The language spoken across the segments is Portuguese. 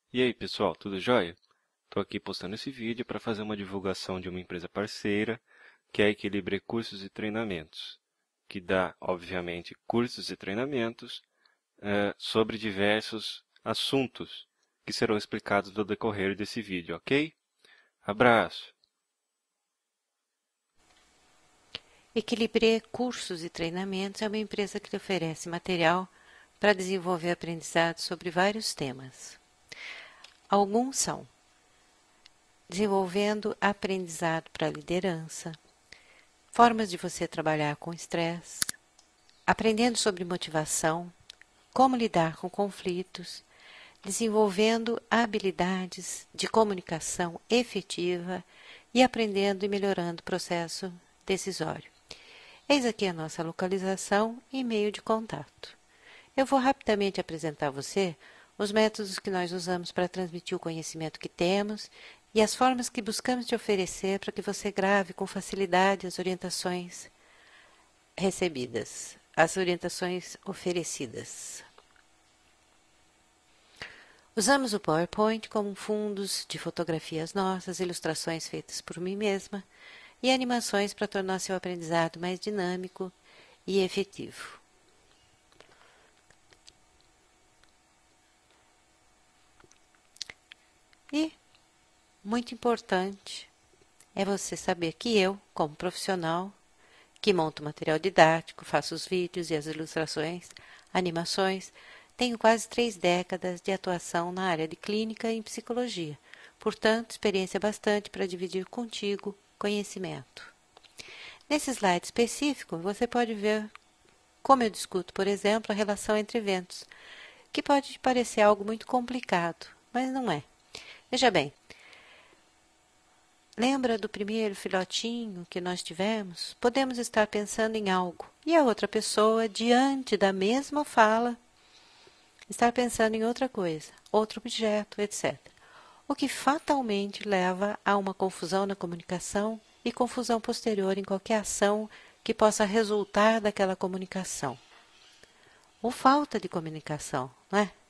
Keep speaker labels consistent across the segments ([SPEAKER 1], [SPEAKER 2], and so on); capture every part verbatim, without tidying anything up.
[SPEAKER 1] E aí, pessoal, tudo jóia? Estou aqui postando esse vídeo para fazer uma divulgação de uma empresa parceira, que é a Equilibre Cursos e Treinamentos, que dá, obviamente, cursos e treinamentos eh, sobre diversos assuntos que serão explicados no decorrer desse vídeo, ok? Abraço!
[SPEAKER 2] Equilibre Cursos e Treinamentos é uma empresa que oferece material para desenvolver aprendizado sobre vários temas. Alguns são desenvolvendo aprendizado para liderança, formas de você trabalhar com estresse, aprendendo sobre motivação, como lidar com conflitos, desenvolvendo habilidades de comunicação efetiva e aprendendo e melhorando o processo decisório. Eis aqui a nossa localização e e-mail de contato. Eu vou rapidamente apresentar a você os métodos que nós usamos para transmitir o conhecimento que temos e as formas que buscamos te oferecer para que você grave com facilidade as orientações recebidas, as orientações oferecidas. Usamos o PowerPoint como fundos de fotografias nossas, ilustrações feitas por mim mesma e animações para tornar seu aprendizado mais dinâmico e efetivo. E, muito importante, é você saber que eu, como profissional, que monto material didático, faço os vídeos e as ilustrações, animações, tenho quase três décadas de atuação na área de clínica e em psicologia, portanto, experiência bastante para dividir contigo conhecimento. Nesse slide específico, você pode ver como eu discuto, por exemplo, a relação entre eventos, que pode parecer algo muito complicado, mas não é. Veja bem, lembra do primeiro filhotinho que nós tivemos? Podemos estar pensando em algo e a outra pessoa, diante da mesma fala, estar pensando em outra coisa, outro objeto, etcétera. O que fatalmente leva a uma confusão na comunicação e confusão posterior em qualquer ação que possa resultar daquela comunicação. Ou falta de comunicação, não é?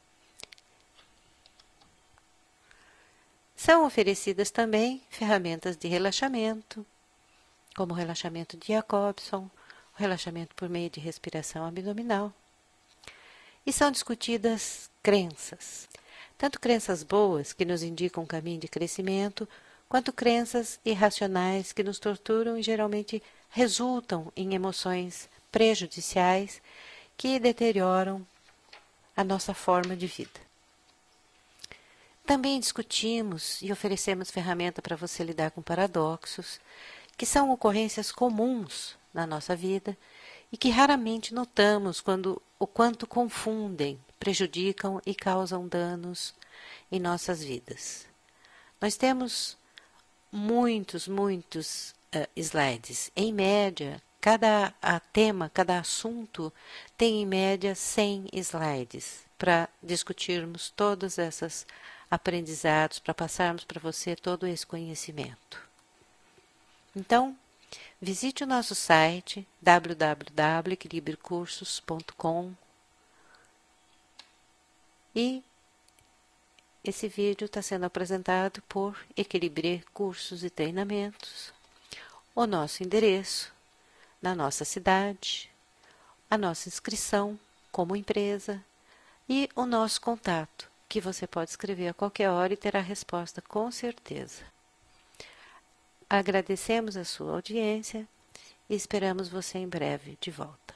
[SPEAKER 2] São oferecidas também ferramentas de relaxamento, como o relaxamento de Jacobson, o relaxamento por meio de respiração abdominal. E são discutidas crenças, tanto crenças boas, que nos indicam um caminho de crescimento, quanto crenças irracionais que nos torturam e geralmente resultam em emoções prejudiciais que deterioram a nossa forma de vida. Também discutimos e oferecemos ferramenta para você lidar com paradoxos, que são ocorrências comuns na nossa vida e que raramente notamos quando o quanto confundem, prejudicam e causam danos em nossas vidas. Nós temos muitos, muitos uh, slides. Em média, cada a tema, cada assunto tem em média cem slides para discutirmos todos esses aprendizados, para passarmos para você todo esse conhecimento. Então, visite o nosso site w w w ponto equilibre cursos ponto com e esse vídeo está sendo apresentado por Equilibre Cursos e Treinamentos, o nosso endereço na nossa cidade, a nossa inscrição como empresa e o nosso contato, que você pode escrever a qualquer hora e terá resposta com certeza. Agradecemos a sua audiência e esperamos você em breve de volta.